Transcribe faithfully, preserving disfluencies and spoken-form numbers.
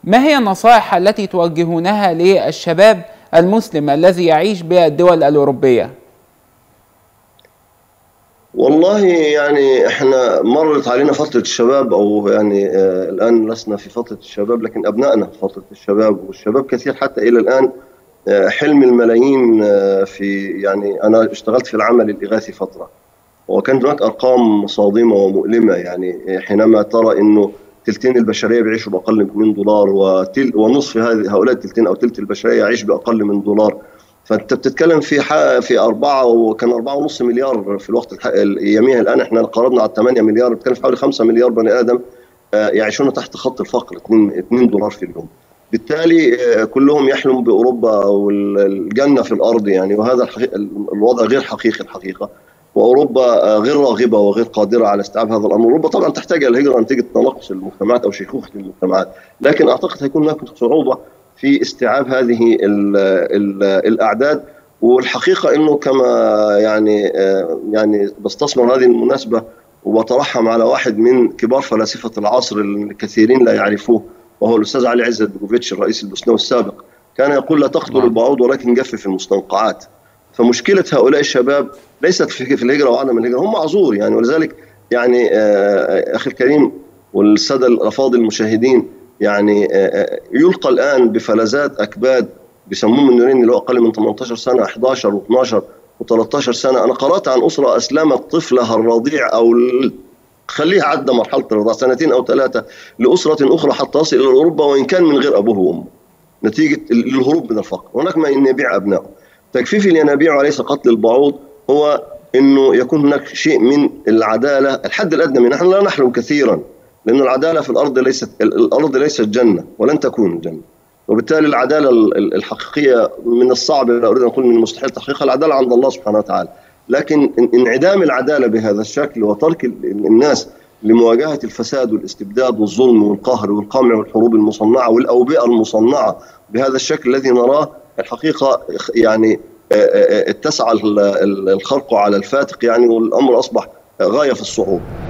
ما هي النصائح التي توجهونها للشباب المسلم الذي يعيش بالدول الأوروبية؟ والله يعني احنا مرت علينا فترة الشباب، او يعني آه الان لسنا في فترة الشباب لكن ابنائنا في فترة الشباب، والشباب كثير حتى الى الان. آه حلم الملايين آه في يعني انا اشتغلت في العمل الاغاثي فترة، وكان هناك ارقام صادمة ومؤلمة. يعني حينما ترى انه تلتين البشرية بيعيشوا باقل من اثنين دولار، وتل ونصف هذه هؤلاء التلتين او تلت البشرية يعيش باقل من دولار. فانت بتتكلم في في أربعة، وكان أربعة ونص مليار في الوقت اياميها. الان احنا قربنا على ثمانية مليار، بتتكلم في حوالي خمسة مليار بني ادم يعيشون تحت خط الفقر، اثنين دولار في اليوم. بالتالي كلهم يحلم باوروبا والجنه في الارض يعني، وهذا الوضع غير حقيقي الحقيقه. واوروبا غير راغبه وغير قادره على استيعاب هذا الامر. اوروبا طبعا تحتاج الى الهجره نتيجه تناقص المجتمعات او شيخوخه المجتمعات، لكن اعتقد هيكون هناك صعوبه في استيعاب هذه ال ال الاعداد. والحقيقه انه كما يعني يعني بستثمر هذه المناسبه وبترحم على واحد من كبار فلاسفه العصر الكثيرين لا يعرفوه، وهو الاستاذ علي عزت بيجوفيتش الرئيس البوسنوي السابق. كان يقول: لا تقتل البعوض ولكن جفف المستنقعات. فمشكله هؤلاء الشباب ليست في الهجره وعدم الهجره، هم معذور يعني. ولذلك يعني اخي الكريم والساده الافاضل المشاهدين، يعني يلقى الان بفلذات اكباد بيسموهم النورين اللي هو اقل من ثمانية عشر سنه، احد عشر واثناشر وثلاثة عشر سنه. انا قرات عن اسره اسلمت طفلها الرضيع او خليها عدى مرحله الرضاعه سنتين او ثلاثه لاسره اخرى حتى يصل الى اوروبا، وان كان من غير ابوه وامه، نتيجه الهروب من الفقر. هناك من يبيع ابنائه. تجفيف الينابيع وليس قتل البعوض هو انه يكون هناك شيء من العداله، الحد الادنى من. نحن لا نحلم كثيرا، لان العداله في الارض ليست الارض ليست جنه ولن تكون جنه. وبالتالي العداله الحقيقيه من الصعب، لا اريد ان اقول من المستحيل تحقيقها، العداله عند الله سبحانه وتعالى. لكن انعدام العداله بهذا الشكل وترك الناس لمواجهه الفساد والاستبداد والظلم والقهر والقمع والحروب المصنعه والاوبئه المصنعه بهذا الشكل الذي نراه، الحقيقه يعني اتسع الخرق على الفاتق يعني، والامر اصبح غايه في الصعوبه.